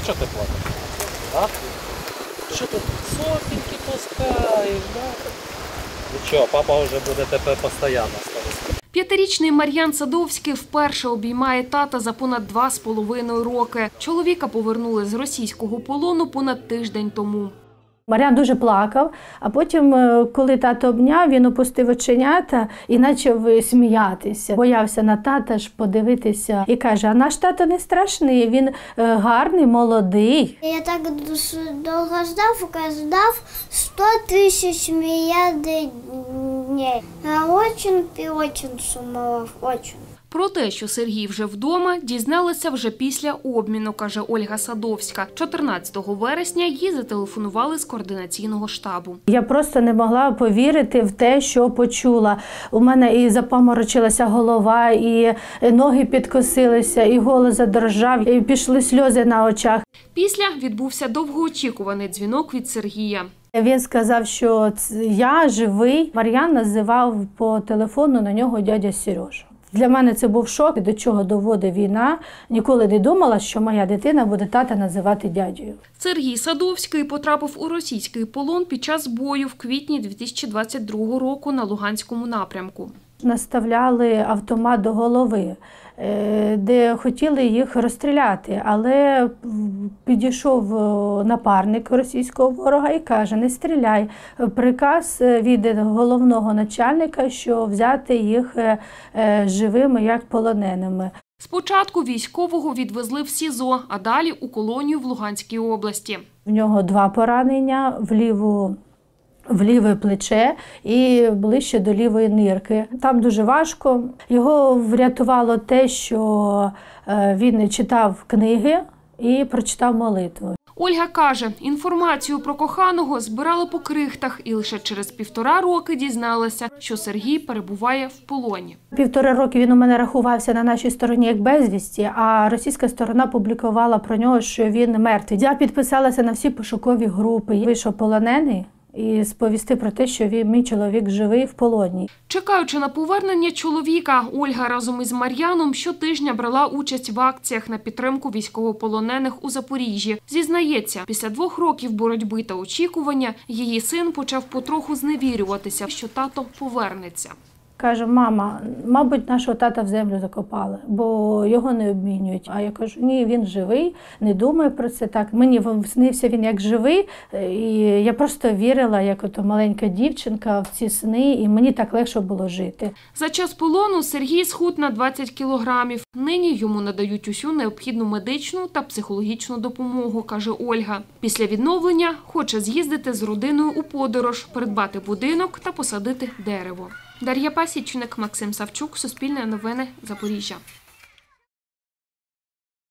що ти платиш? А? Що тут сотеньки пускаєш, да? Нічого, папа вже буде тепер постійно ставити. 5-річний Мар'ян Садовський вперше обіймає тата за понад 2,5 роки. Чоловіка повернули з російського полону понад тиждень тому. Мар'ян дуже плакав, а потім, коли тато обняв, він опустив оченята і почав сміятися. Боявся на тата ж подивитися і каже, а наш тато не страшний, він гарний, молодий. Я так довго ждав 100 тисяч мільярдів днів. Я дуже сумував, дуже. Про те, що Сергій вже вдома, дізналася вже після обміну, каже Ольга Садовська. 14 вересня їй зателефонували з координаційного штабу. Я просто не могла повірити в те, що почула. У мене і запаморочилася голова, і ноги підкосилися, і голос задрожав, і пішли сльози на очах. Після відбувся довгоочікуваний дзвінок від Сергія. Він сказав, що я живий. Мар'ян називав по телефону на нього дядя Сережа. Для мене це був шок, до чого доводить війна. Ніколи не думала, що моя дитина буде тата називати дядею. Сергій Садовський потрапив у російський полон під час бою в квітні 2022 року на Луганському напрямку. Наставляли автомат до голови, де хотіли їх розстріляти, але підійшов напарник російського ворога і каже, не стріляй. Приказ від головного начальника, що взяти їх живими, як полоненими. Спочатку військового відвезли в СІЗО, а далі у колонію в Луганській області. В нього 2 поранення в ліве плече і ближче до лівої нирки. Там дуже важко. Його врятувало те, що він читав книги і прочитав молитву. Ольга каже, інформацію про коханого збирала по крихтах і лише через 1,5 роки дізналася, що Сергій перебуває в полоні. 1,5 роки він у мене рахувався на нашій стороні як безвісті, а російська сторона публікувала про нього, що він мертвий. Я підписалася на всі пошукові групи. Вийшов полонений і сповістив про те, що мій чоловік живий в полоні. Чекаючи на повернення чоловіка, Ольга разом із Мар'яном щотижня брала участь в акціях на підтримку військовополонених у Запоріжжі. Зізнається, після 2 років боротьби та очікування її син почав потроху зневірюватися, що тато повернеться. Каже, мама, мабуть, нашого тата в землю закопали, бо його не обмінюють. А я кажу, ні, він живий, не думаю про це так. Мені снився він як живий, і я просто вірила, як ото маленька дівчинка, в ці сни, і мені так легше було жити. За час полону Сергій схуд на 20 кілограмів. Нині йому надають усю необхідну медичну та психологічну допомогу, каже Ольга. Після відновлення хоче з'їздити з родиною у подорож, придбати будинок та посадити дерево. Дар'я Пасічник, Максим Савчук, Суспільне новини, Запоріжжя.